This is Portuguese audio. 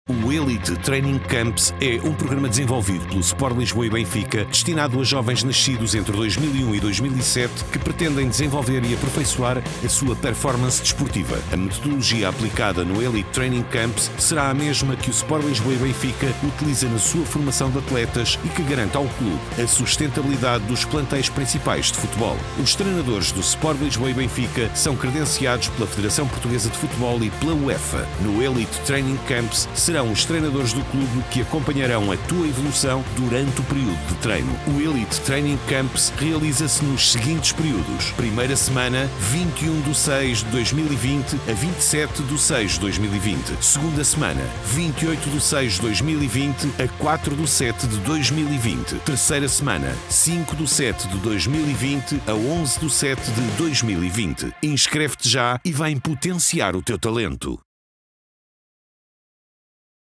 O Elite Training Camps é um programa desenvolvido pelo Sport Lisboa e Benfica destinado a jovens nascidos entre 2001 e 2007 que pretendem desenvolver e aperfeiçoar a sua performance desportiva. A metodologia aplicada no Elite Training Camps será a mesma que o Sport Lisboa e Benfica utiliza na sua formação de atletas e que garante ao clube a sustentabilidade dos plantéis principais de futebol. Os treinadores do Sport Lisboa e Benfica são credenciados pela Federação Portuguesa de Futebol e pela UEFA. No Elite Training Camps serão os treinadores do clube que acompanharão a tua evolução durante o período de treino. O Elite Training Camps realiza-se nos seguintes períodos. Primeira semana, 21/6/2020 a 27/6/2020. Segunda semana, 28/6/2020 a 4/7/2020. Terceira semana, 5/7/2020 a 11/7/2020. Inscreve-te já e vai potenciar o teu talento.